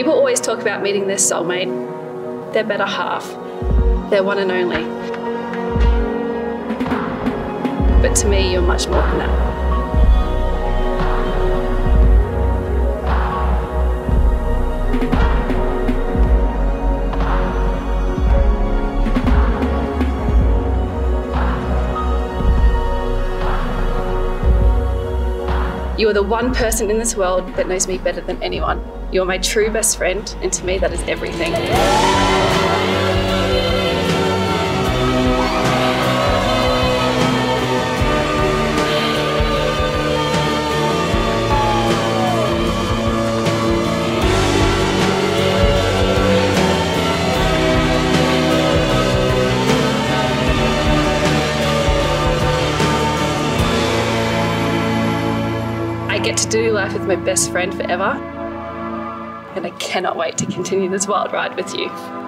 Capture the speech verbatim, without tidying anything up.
People always talk about meeting their soulmate, their better half, their one and only. But to me, you're much more than that. You are the one person in this world that knows me better than anyone. You are my true best friend, and to me that is everything. I get to do life with my best friend forever, and I cannot wait to continue this wild ride with you.